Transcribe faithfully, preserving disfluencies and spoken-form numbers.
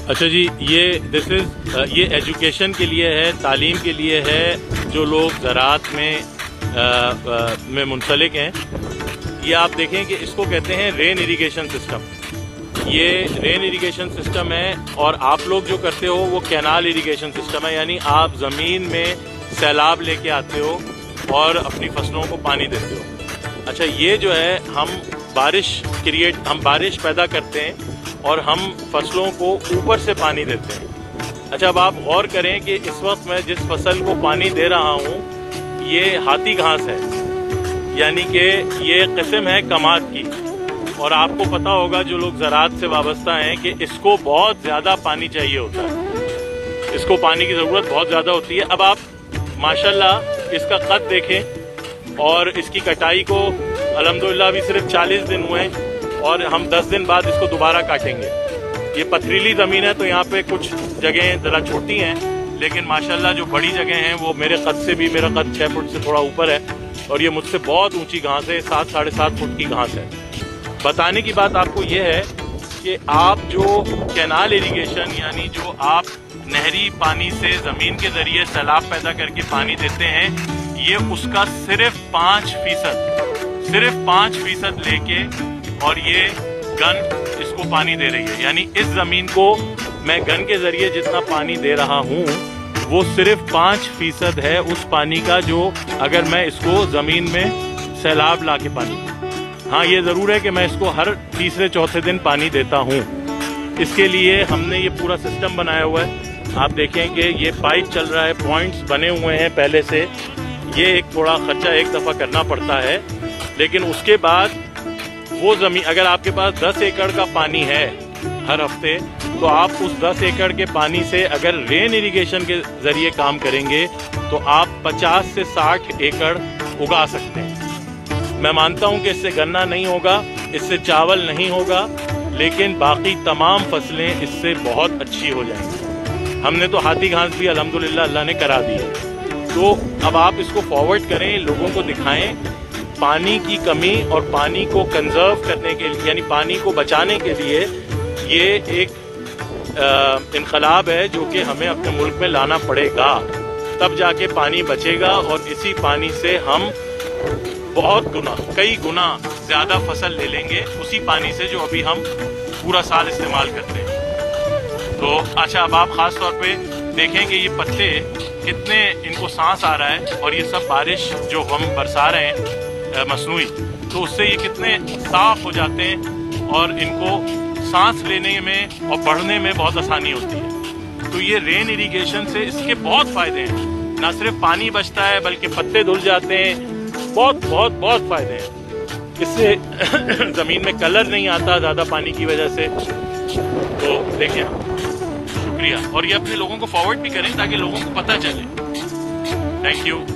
اچھا جی، یہ دس از یہ ایجوکیشن کے لیے ہے، تعلیم کے لیے ہے، جو لوگ زراعت میں میں منسلک ہیں. یہ آپ دیکھیں کہ اس کو کہتے ہیں رین اریگیشن سسٹم. یہ رین اریگیشن سسٹم ہے، اور آپ لوگ جو کرتے ہو وہ کینال اریگیشن سسٹم ہے، یعنی آپ زمین میں سیلاب لے کے آتے ہو اور اپنی فصلوں کو پانی دیتے ہو. اچھا، یہ جو ہے ہم بارش کریٹ ہم بارش پیدا کرتے ہیں اور ہم فصلوں کو اوپر سے پانی دیتے ہیں. اچھا، اب آپ غور کریں کہ اس وقت میں جس فصل کو پانی دے رہا ہوں یہ ہاتھی گھاس ہے، یعنی کہ یہ قسم ہے کماد کی. اور آپ کو پتا ہوگا جو لوگ زراعت سے وابستہ ہیں کہ اس کو بہت زیادہ پانی چاہیے ہوتا ہے، اس کو پانی کی ضرورت بہت زیادہ ہوتی ہے. اب آپ ماشاءاللہ اس کا قد دیکھیں، اور اس کی کٹائی کو الحمدللہ ابھی صرف چالیس دن ہوئے ہیں، اور ہم دس دن بعد اس کو دوبارہ کاٹیں گے. یہ پتھریلی زمین ہے تو یہاں پہ کچھ جگہیں ذرا چھوٹی ہیں، لیکن ماشاءاللہ جو بڑی جگہیں ہیں وہ میرے قد سے بھی، میرا قد چھ فٹ سے تھوڑا اوپر ہے، اور یہ مجھ سے بہت اونچی گھاس ہے، سات ساڑھے سات فٹ کی گھاس ہے. بتانے کی بات آپ کو یہ ہے کہ آپ جو کینال اریگیشن، یعنی جو آپ نہری پانی سے زمین کے ذریعے سیلاب پیدا کر کے پانی دیتے ہیں، یہ اس کا صرف پانچ فیصد صرف پانچ فیصد لے کے اور یہ گن اس کو پانی دے رہی ہے. یعنی اس زمین کو میں گن کے ذریعے جتنا پانی دے رہا ہوں وہ صرف پانچ فیصد ہے اس پانی کا جو اگر میں اس کو زمین میں سیلاب لا کے پانی دوں. ہاں، یہ ضرور ہے کہ میں اس کو ہر تیسرے چوتھے دن پانی دیتا ہوں. اس کے لیے ہم نے یہ پورا سسٹم بنایا ہوا ہے. آپ دیکھیں کہ یہ پائپ چل رہا ہے، پوائنٹس بنے ہوئے ہیں پہلے سے. یہ ایک تھوڑا خرچہ ایک دفعہ کرنا پڑتا ہے، لیکن اس کے بعد وہ زمین اگر آپ کے پاس دس ایکڑ کا پانی ہے ہر ہفتے، تو آپ اس دس ایکڑ کے پانی سے اگر رین اریگیشن کے ذریعے کام کریں گے تو آپ پچاس سے ساٹھ ایکڑ اگا سکتے ہیں. میں مانتا ہوں کہ اس سے گنا نہیں ہوگا، اس سے چاول نہیں ہوگا، لیکن باقی تمام فصلیں اس سے بہت اچھی ہو جائیں گی. ہم نے تو ہاتھی گھاس بھی الحمدللہ اللہ نے کرا دی ہے. تو اب آپ اس کو فارورڈ کریں، لوگوں کو دکھائیں. پانی کی کمی اور پانی کو کنزرو کرنے کے لیے، یعنی پانی کو بچانے کے لیے، یہ ایک انقلاب ہے جو کہ ہمیں اپنے ملک میں لانا پڑے گا. تب جا کے پانی بچے گا، اور اسی پانی سے ہم بہت گنا کئی گنا زیادہ فصل لے لیں گے اسی پانی سے جو ابھی ہم پورا سال استعمال کرتے ہیں. تو اچھا، اب آپ خاص طور پہ دیکھیں کہ یہ پتے کتنے ان کو سانس آ رہا ہے، اور یہ سب بارش جو ہم برسا رہے ہیں مصنوعی، تو اس سے یہ کتنے صاف ہو جاتے ہیں، اور ان کو سانس لینے میں اور بڑھنے میں بہت آسانی ہوتی ہے. تو یہ رین اریگیشن سے اس کے بہت فائدے ہیں. نہ صرف پانی بچتا ہے بلکہ پتے دھل جاتے ہیں. بہت بہت بہت فائدے ہیں. اس سے زمین میں کلر نہیں آتا زیادہ پانی کی وجہ سے. تو دیکھیں، شکریہ. اور یہ اپنے لوگوں کو فارورڈ بھی کریں تاکہ لوگوں کو پتہ چلے. Thank you.